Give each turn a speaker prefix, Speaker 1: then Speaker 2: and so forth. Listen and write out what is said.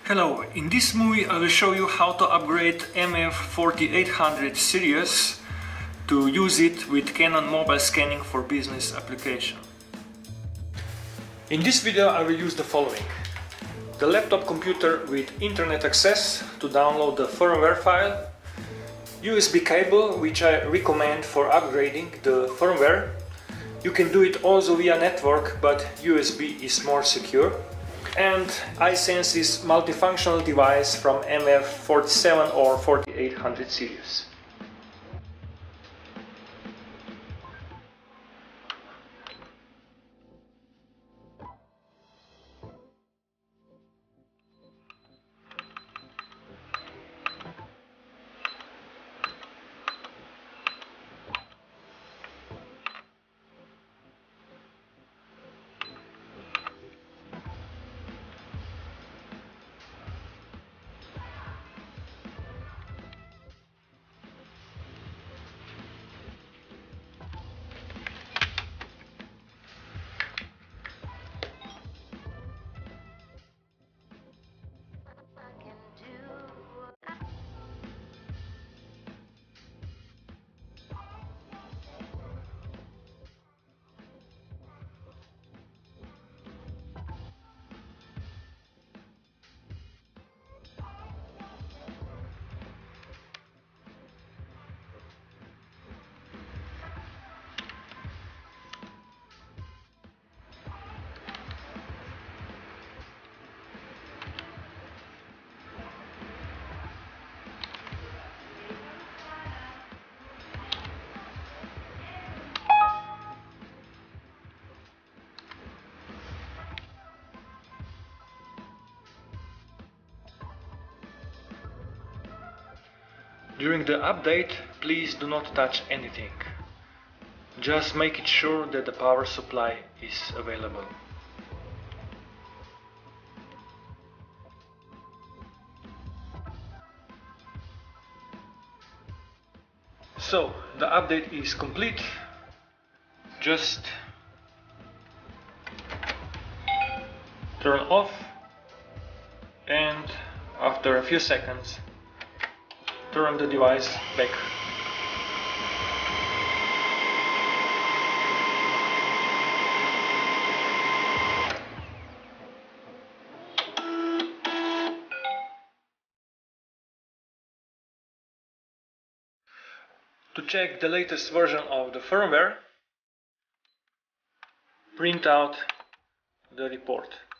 Speaker 1: Hello, in this movie I will show you how to upgrade MF4800 series to use it with Canon mobile scanning for business application. In this video I will use the following: the laptop computer with internet access to download the firmware file, USB cable, which I recommend for upgrading the firmware. You can do it also via network, but USB is more secure. And i-SENSYS multifunctional device from MF47 or 4800 series. During the update, please do not touch anything. Just make it sure that the power supply is available. So, the update is complete. Just turn off, and after a few seconds turn the device back. To check the latest version of the firmware, print out the report.